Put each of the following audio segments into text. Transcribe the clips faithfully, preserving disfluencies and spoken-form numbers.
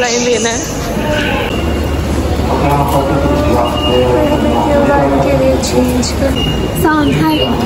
Line देना है। के लिए चेंज कर साउंड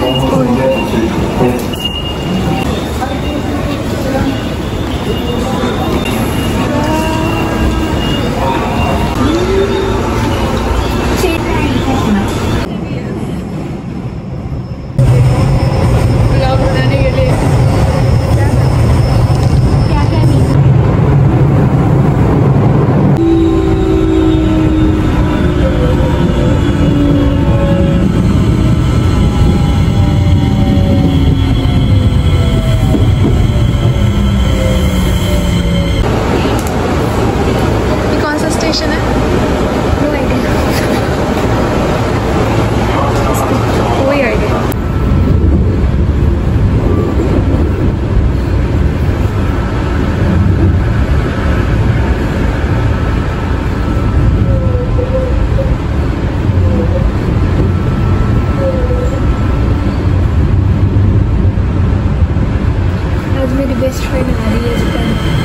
बेस्ट फ्रेंड आ रही है इसका।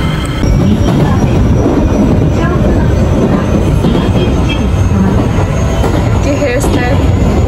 ये हेयर स्टाइल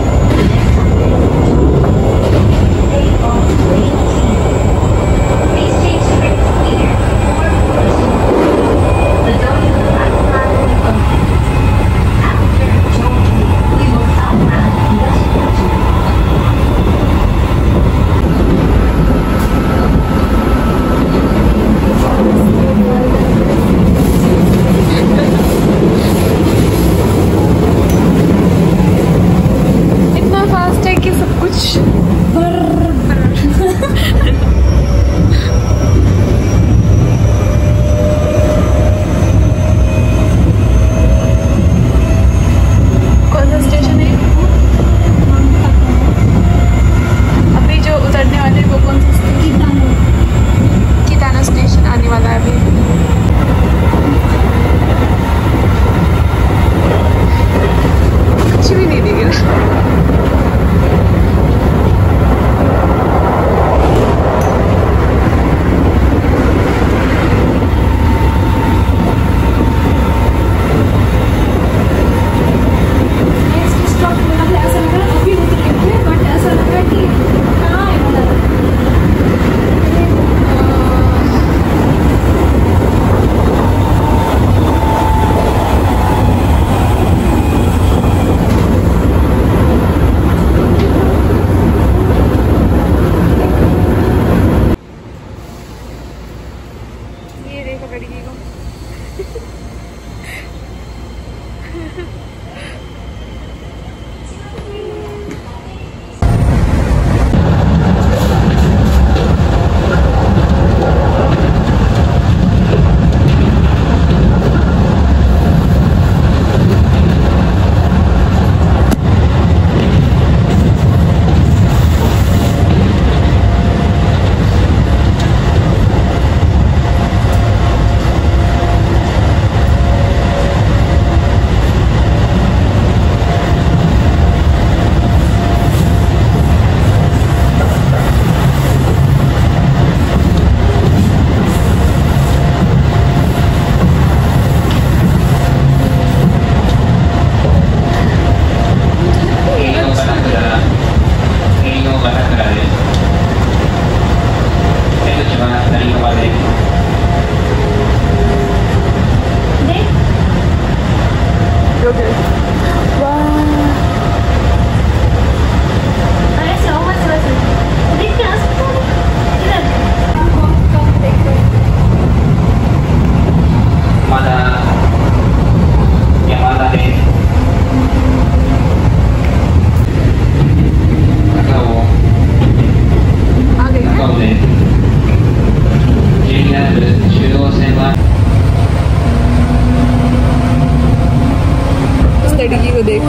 लड़की को देखो।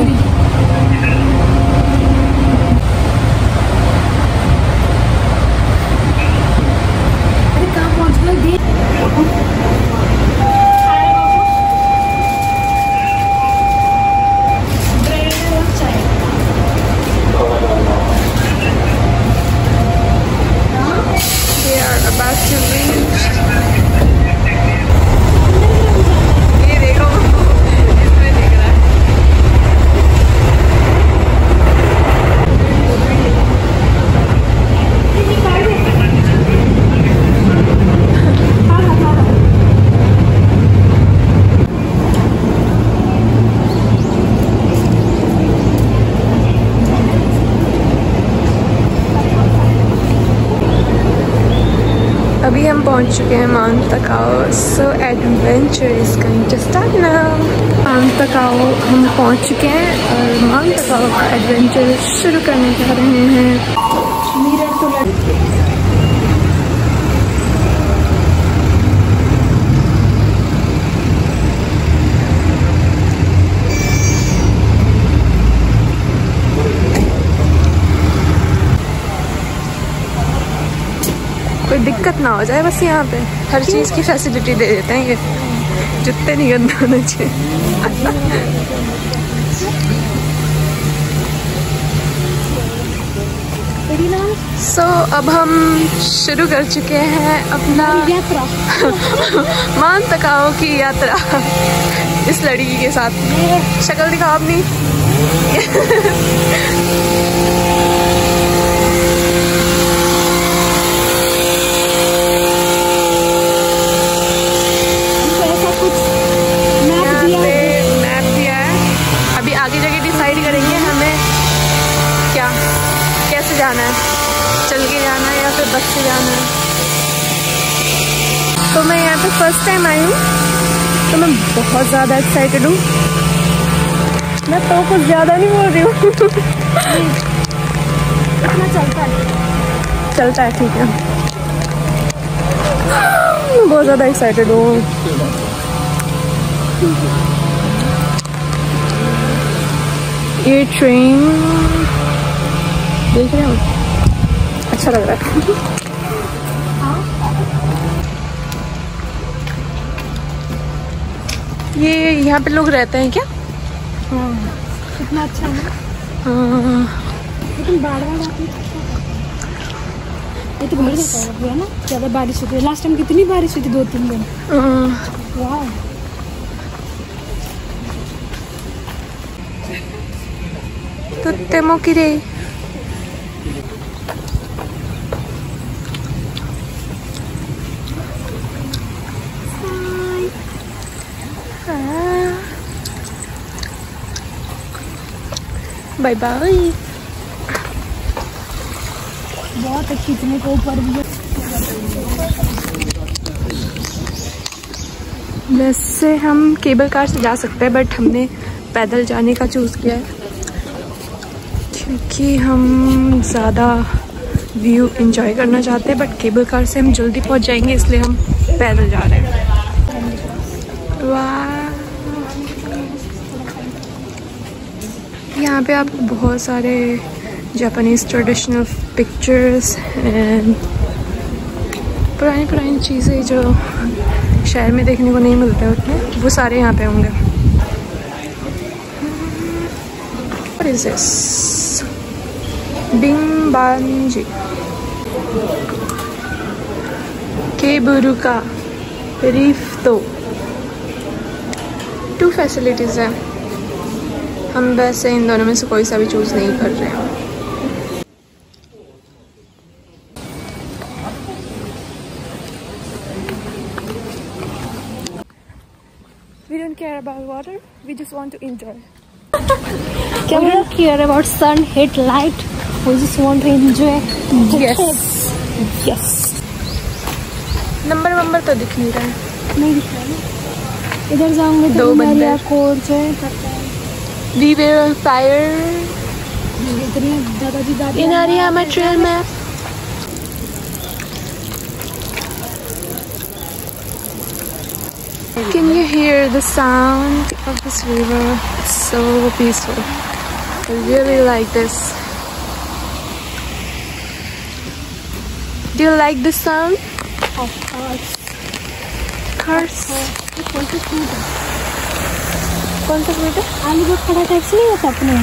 अरे कहाँ पहुँच गए देख। They are about to leave. पहुंच चुके हैं mount Takao. So adventure is going to start now. Mount Takao हम पहुंच चुके हैं और माउंट तकाओ का एडवेंचर शुरू करने जा रहे हैं। कोई दिक्कत ना हो जाए बस, यहाँ पे हर चीज़ की फैसिलिटी दे देते हैं ये, जुत्ते नहीं गंदे होने चाहिए। सो so, अब हम शुरू कर चुके हैं अपना यात्रा माउंट तकाओ की यात्रा इस लड़की के साथ। शक्ल दिखाओ अपनी। जाना है, चल के जाना है या फिर बस से जाना है। तो मैं यहाँ पे फर्स्ट टाइम आई हूँ तो मैं बहुत ज़्यादा एक्साइटेड हूँ। मैं तो कुछ ज़्यादा नहीं बोल रही हूँ। इतना चलता है चलता है ठीक है। मैं बहुत ज़्यादा एक्साइटेड हूँ। ये ट्रेन देख रहे हो, अच्छा लग रहा है। ये यहाँ पे लोग रहते हैं क्या? हाँ, कितना अच्छा है। हाँ, लेकिन बाढ़ बाढ़ आती है। ये तो घूमने जाता है ना, ज़्यादा बारिश होती है। लास्ट टाइम कितनी बारिश हुई थी, दो तीन दिन। वाह, तो मोकिरे बाय बाय। बहुत अच्छी खींचने को ऊपर भी। वैसे हम केबल कार से जा सकते हैं बट हमने पैदल जाने का चूज़ किया है क्योंकि हम ज़्यादा व्यू एंजॉय करना चाहते हैं। बट केबल कार से हम जल्दी पहुंच जाएंगे इसलिए हम पैदल जा रहे हैं। वाह, यहाँ पे आपको बहुत सारे जापानीज़ ट्रेडिशनल पिक्चर्स एंड पुरानी पुरानी चीज़ें जो शहर में देखने को नहीं मिलते उतने, वो सारे यहाँ पे होंगे। What is this? बिंबांजी केबुरुका रिफ्तो, टू फैसिलिटीज़ हैं। हम वैसे इन दोनों में से कोई सा भी चूज़ नहीं कर रहे हैं। We don't care about water, we just want to enjoy. We don't care about sun, heat, light, we just want to enjoy. Yes. Yes. Number वंबर तो दिख नहीं रहा है। नहीं दिख रहा है। इधर जाऊंगे दो बंदर कोर्ट है। We will fire दादाजी दादी in Ariyama trail map. Can you hear the sound of this river? It's so peaceful. I really like this. Do you like the sound? Of course. Cars. कौन सा fruit है? कौन सा fruit है? आलू का खड़ा टाइप से नहीं होता अपने?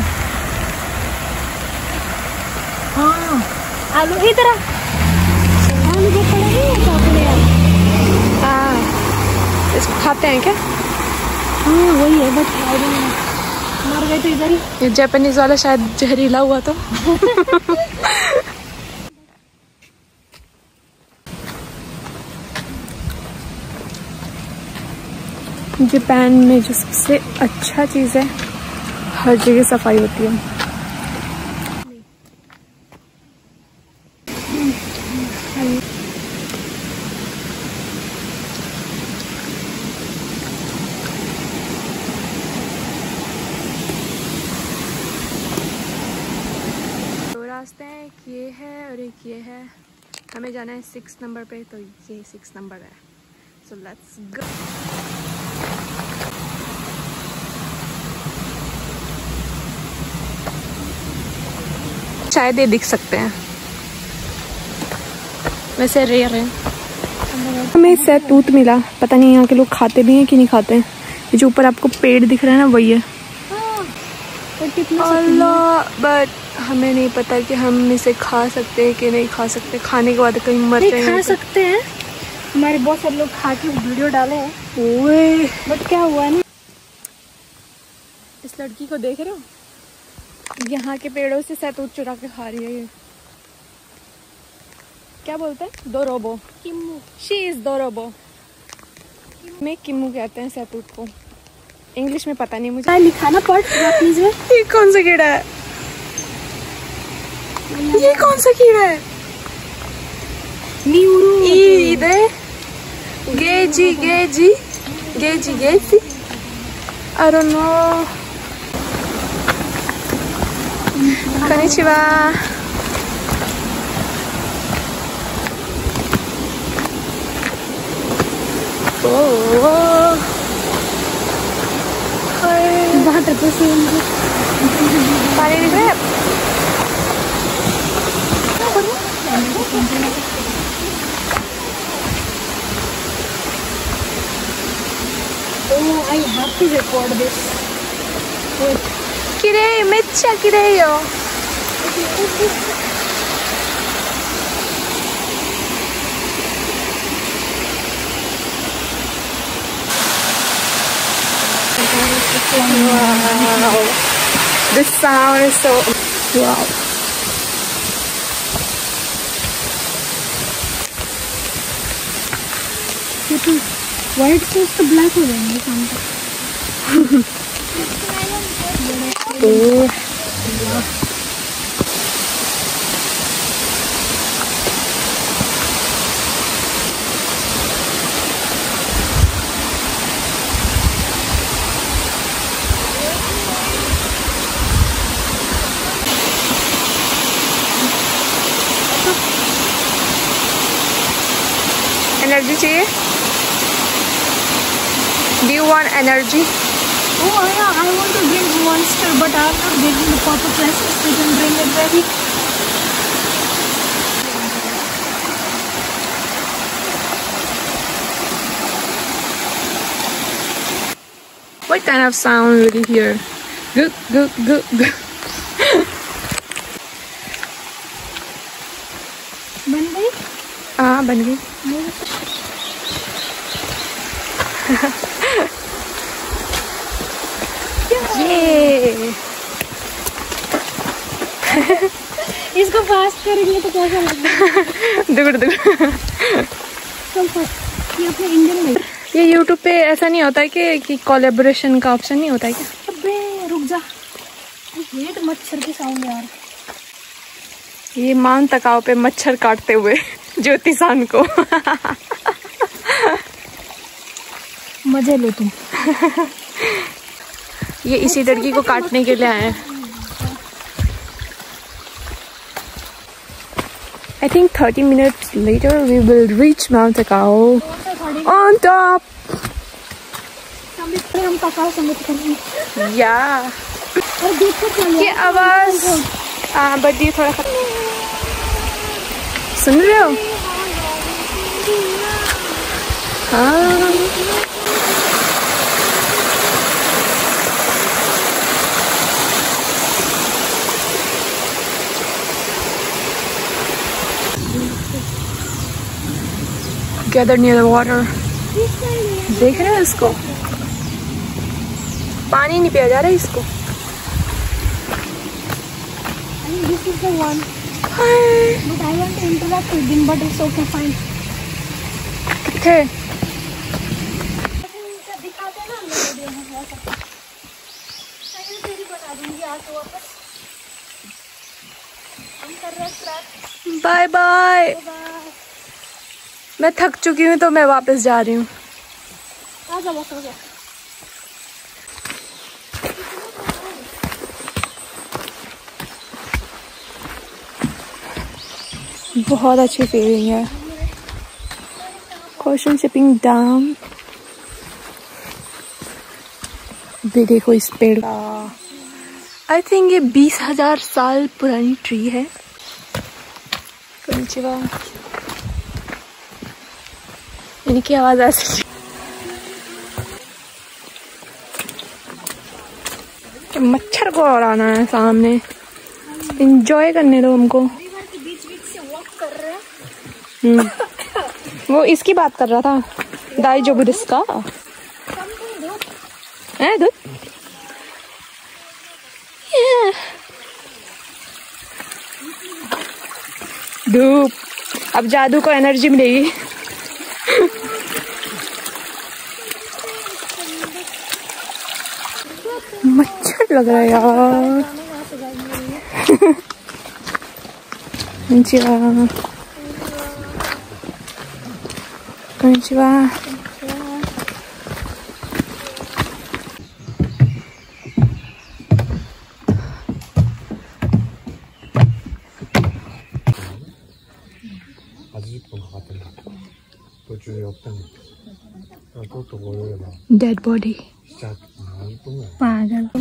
हाँ, आलू इधर आलू का खड़ा नहीं होता अपने। हाँ, इसको खाते हैं क्या? हाँ वही है, बट मर गए तो इधर ही। ये जापानीज वाला शायद जहरीला हुआ तो। जापान में जो सबसे अच्छा चीज़ है, हर जगह सफाई होती है। ये है और एक ये है। हमें जाना है सिक्स नंबर पे, तो ये सिक्स नंबर है। So let's go. शायद ये दिख सकते हैं, वैसे रेयर है। हमें सैतूत मिला, पता नहीं यहाँ के लोग खाते भी हैं कि नहीं खाते हैं। ये जो ऊपर आपको पेड़ दिख रहा है ना, वही है। अल्लाह, बट हमें नहीं पता कि हम इसे खा सकते हैं कि नहीं खा सकते। खाने के बाद कहीं मर जाए। खा सकते हैं, हमारे बहुत सारे लोग खा के वीडियो डाले हैं। ओए, बट क्या हुआ ना, इस लड़की को देख रहे हो, यहाँ के पेड़ों से सैतूत चुरा के खा रही है। ये क्या बोलते हैं, दोरोबो, किम्मू। She is दोरोबो। में किम्मू कहते हैं सैतूत को, इंग्लिश में पता नहीं मुझे। लिखा ना पढ़ प्लीज। ये कौन सा कीड़ा है? ये कौन सा कीड़ा है? इधे गेजी गेजी गेजी गेजी I don't know. konnichiwa. Oh. बहुत अच्छे से पानी दिख रहा है। Oh, I have to record this. Kirei, meccha kirei yo. Wow, this sound is so wow. White sauce तो black हो जाएंगे शाम तक। एनर्जी चाहिए? Do you want energy? Oh yeah, I want to drink Monster, but I'm not getting the proper places to drink it very. What kind of sound will you hear? Go go go go. बन गई? हाँ बन गई। ये इसको fast करेंगे तो कैसा लगेगा? दुगड़ दुगड़। चल फास्ट। ये अपने इंडियन में। ये यूट्यूब पे ऐसा नहीं होता है कि कि कोलैबोरेशन का ऑप्शन नहीं होता है क्या? अबे रुक जा, ये तो मच्छर की साउंड यार। ये मान तकाव पे मच्छर काटते हुए ज्योतिषान को। मजे लो तुम। ये इसी लड़की को काटने के लिए आए हैं। I think thirty minutes later we will reach Mount Takao on top. हम तकाओ समिट करेंगे। Yeah. और देखो ये आवाज हाँ बड़ी थोड़ा खत्म। सुन रहे हो? हाँ Gather near the water. देख रहे हो इसको? पानी नहीं पिया जा रहा है इसको। This is the one. Hi. But I want to interact with him, but it's okay, fine. किथे? दिखाते ना वीडियो में ऐसा। मैं तेरी बना दूंगी आके वापस। हम कर रहे हैं स्क्रैच। Bye bye. मैं थक चुकी हूँ तो मैं वापस जा रही हूँ। आ जा बस, आ जा। बहुत अच्छी फीलिंग है। ओशन शिपिंग डैम भी देखो इस पेड़ का। आई थिंक ये बीस हजार साल पुरानी ट्री है। कंचिवा इनकी आवाज आ सकती। मच्छर को उड़ाना है सामने, इंजॉय करने दो हमको। बीच बीच से वॉक कर रहे हैं। हम्म, वो इसकी बात कर रहा था, दाई जो बुदिस का है दूध। धूप, अब जादू को एनर्जी मिलेगी। मच्छर लग रहा है यार। कंचिवा कंचिवा डेड बॉडी पागल।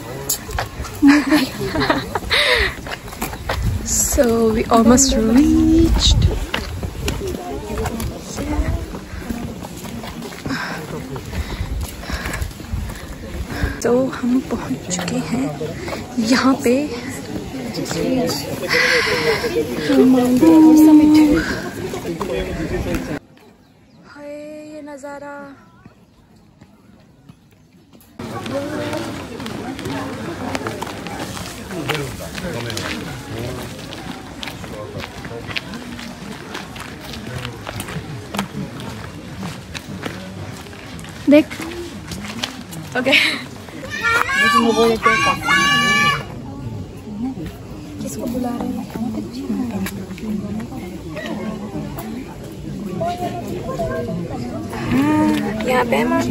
So we almost reached. तो हम पहुंच चुके हैं यहाँ पे। हाय ये नज़ारा। देख ओके किसको बुला रहे हैं? यहाँ पे हम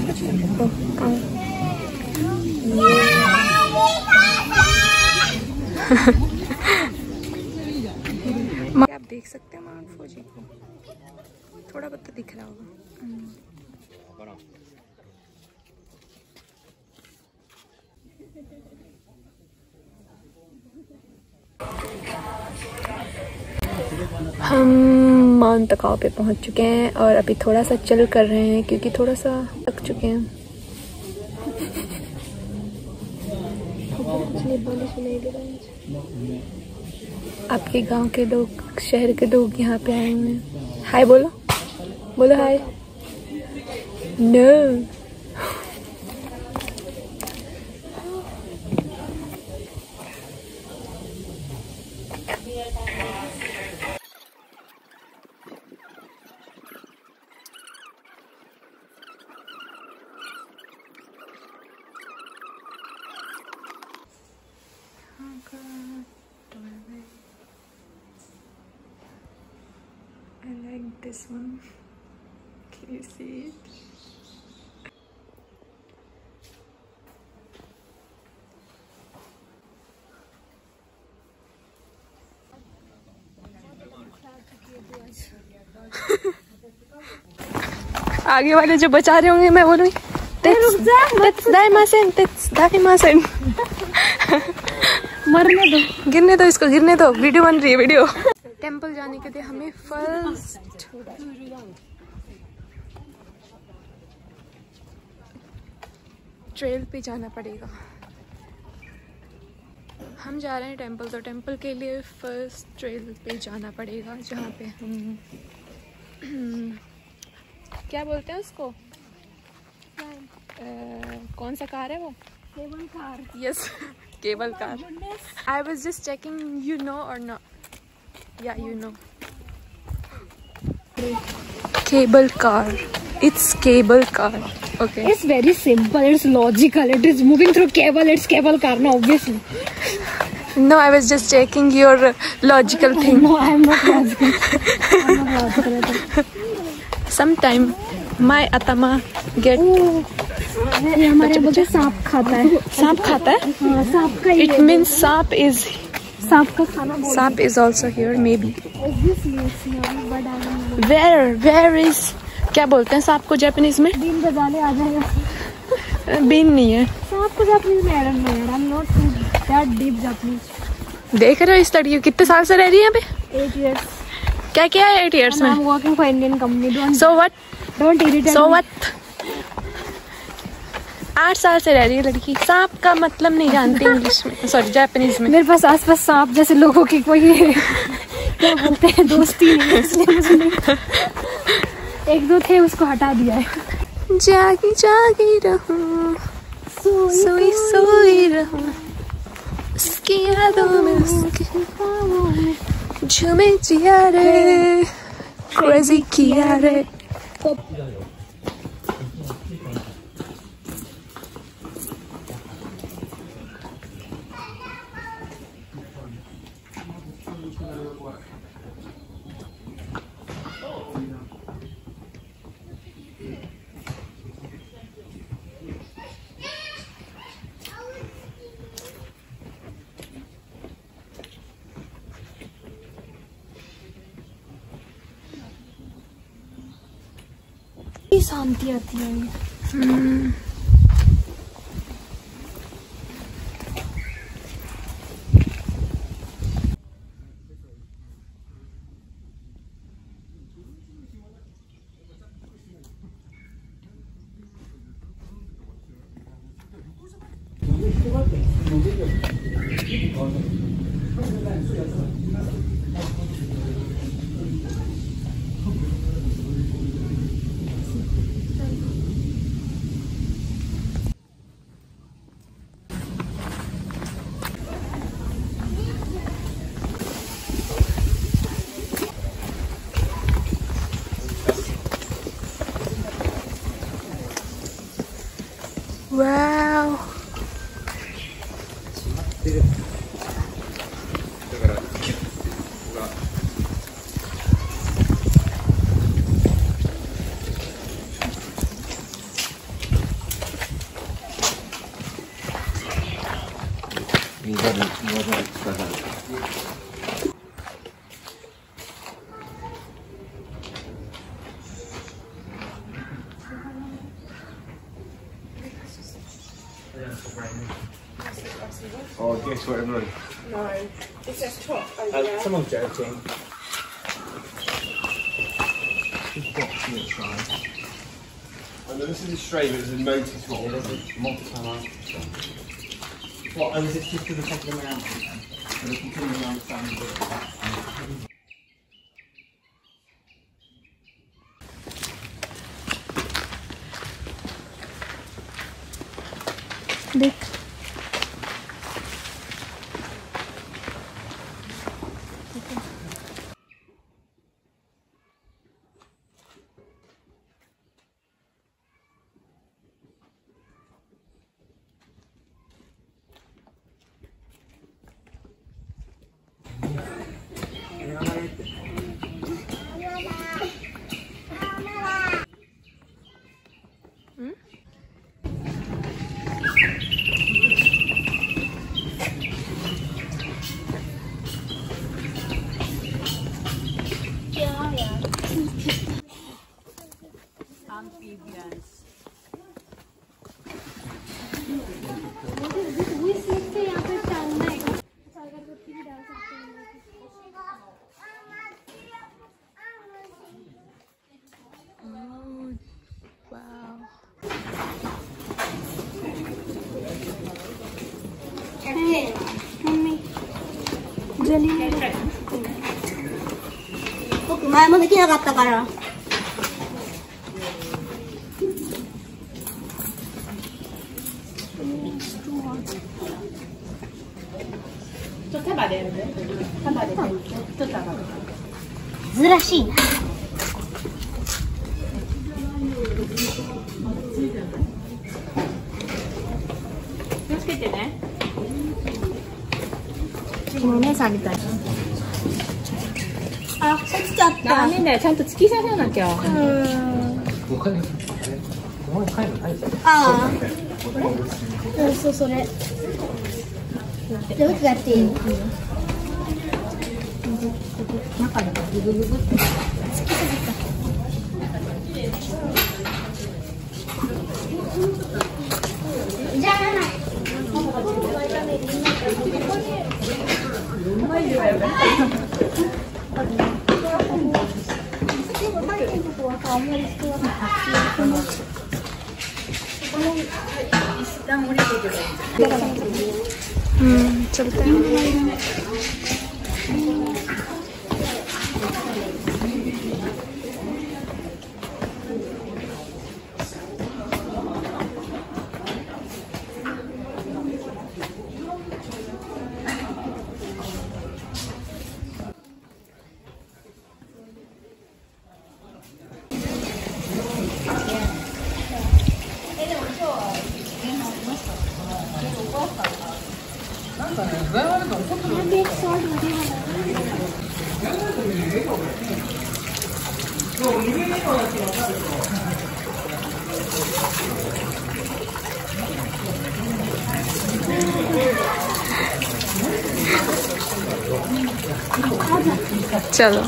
आप देख सकते हैं माउंट फूजी को, थोड़ा बहुत तो दिख रहा होगा। हम माउंट तकाओ पे पहुंच चुके हैं और अभी थोड़ा सा चल कर रहे हैं क्योंकि थोड़ा सा थक चुके हैं। आपके गांव के लोग, शहर के लोग यहाँ पे आए हुए हैं। हाय बोलो, बोलो hi. No I like this one. Can you see it? आगे वाले जो बचा रहे होंगे मैं बोलूँगी मरने दो, गिरने दो इसको, गिरने दो। वीडियो बन रही है, वीडियो। टेंपल जाने के लिए हमें फर्स्ट ट्रेल पे जाना पड़ेगा। हम जा रहे हैं टेंपल, तो टेंपल के लिए फर्स्ट ट्रेल पे जाना पड़ेगा जहाँ पे हम क्या बोलते हैं उसको, uh, कौन सा कार है वो? Cable car. Yes, cable car. I was just checking, you know or not? या you know, cable car, it's cable car. Okay, it's very simple, it's logical, it is moving through cable, it's cable car ना, obviously. No, I was just checking your logical thing. No, I am not logical. I am not logical. Sometime my atama get. ये हमारे बच्चे सांप खाता है। सांप खाता है? हाँ, सांप का It means सांप is सांप का खाना बोल सांप is also here maybe. Obviously, it's here, but I don't know. Where where is, क्या बोलते हैं सांप को जापानीज में? बीन बजा ले आ जाएगा। बीन नहीं है सांप को जापानीज में I don't know यार, I'm not too that deep Japanese. देख रहे हो इस लड़की को कितने साल से रह रही है यहाँ पे? Eight years. क्या क्या है एट ईयर्स And में? I'm working for Indian company. Don't so what don't irritate so me. What आठ साल से रह रही है लड़की, सांप का मतलब नहीं जानती इंग्लिश में, सॉरी जापानीज में। मेरे पास आसपास सांप जैसे लोगों की कोई क्या बोलते हैं दोस्ती नहीं है, इसलिए मुझे नहीं। एक दो थे उसको हटा दिया है। जागी जागी रहूं, सोई सोई रहूं, उसकी यादों में उसके झूमे जिया रे, क्रेजी किया रे। शांति आती है। हम्म Wow. Oh, guess what, everyone? No, it's a top over Uh, there. someone's joking. Just box on its side. Oh, no, this is a stray, but it's a motor swap. Yeah, there's a multi-time. What? Oh, is this just to the top of the mountain then? So they continue around the sand a bit. देख 僕前もできなかったから。珍しいな。 気をつけてね。 お姉さんみたい。あ、落ちちゃった。 ダメだよ、ちゃんと突き刺さなきゃ。 うん。ああ。うん、そうそれ。どっちやっていいの？ हम्म चलते हैं। चलो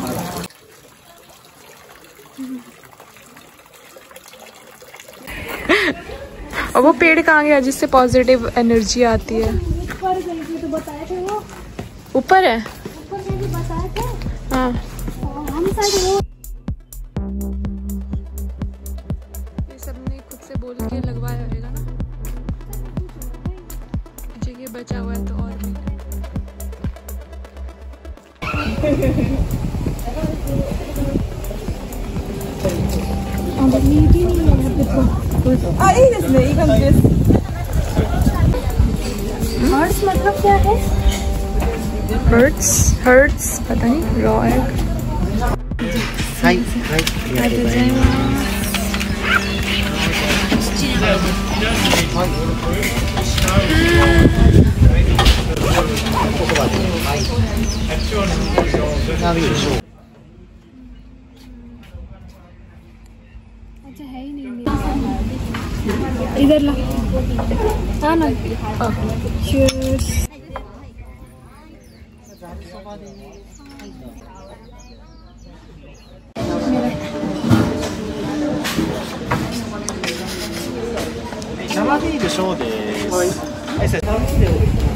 और वो पेड़ कहाँ गया जिससे पॉजिटिव एनर्जी आती है? ऊपर गई तो बताए थे वो। ऊपर है? ऊपर गई बताए थे। हाँ हम साइड वो ये सबने खुद से बोल के लगवाया होगा ना। जगह बचा हुआ है तो और भी। Ah,いいですね。いい感じです。 हर्ट्स मतलब क्या है? हर्ट्स हर्ट्स पता नहीं। Raw egg. はいはいありがとうございます。 अच्छा है ही नहीं इधर ला। हाँ ना चीयर्स। 生ビール小です。はい。はい、先生。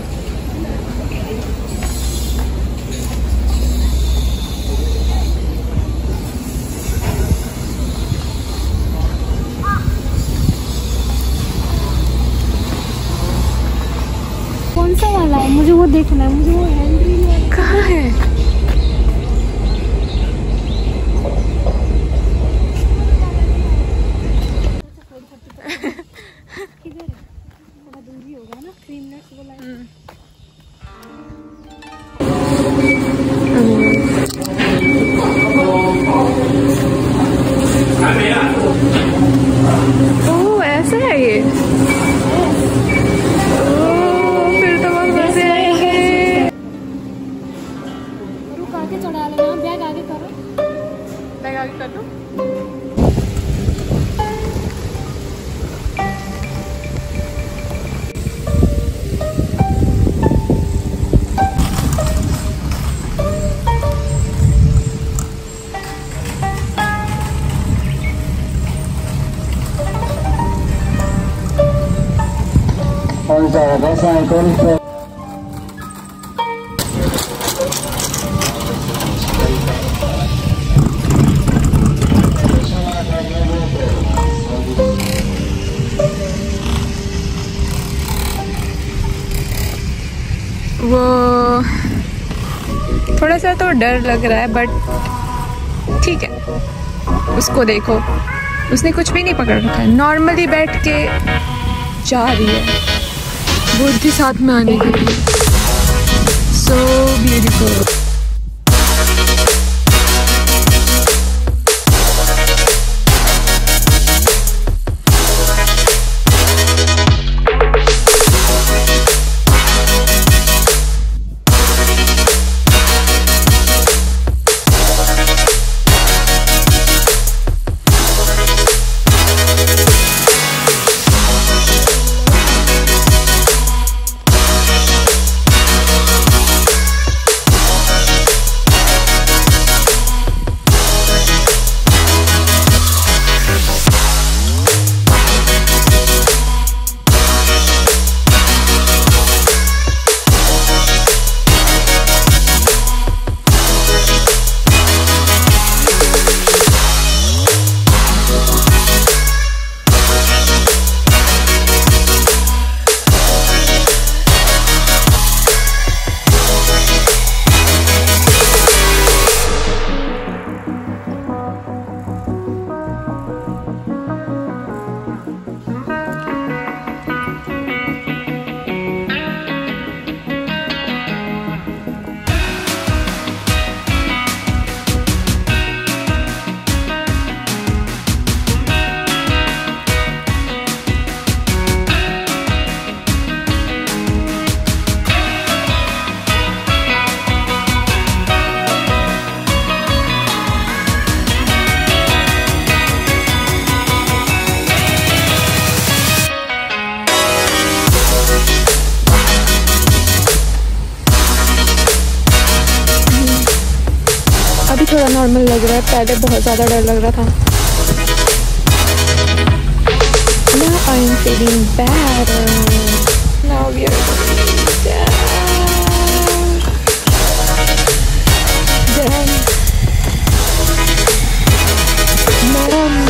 कौन सा वाला है? मुझे वो देखना है। मुझे वो हैंड कहाँ है? किधर है? थोड़ा दूर ही होगा ना। क्रीम नट्स वो लाइन। ओह ऐसा है ये। आगे चढ़ा लेना। बैग आगे करो। बैग आगे कर लो। वो थोड़ा सा तो डर लग रहा है बट ठीक है। उसको देखो, उसने कुछ भी नहीं पकड़ रखा है, नॉर्मली बैठ के जा रही है बुद्धि साथ में आने के लिए। So beautiful. नॉर्मल लग रहा है, पहले बहुत ज़्यादा डर लग रहा था। Now I am feeling better. Now we are going down. Down. Down.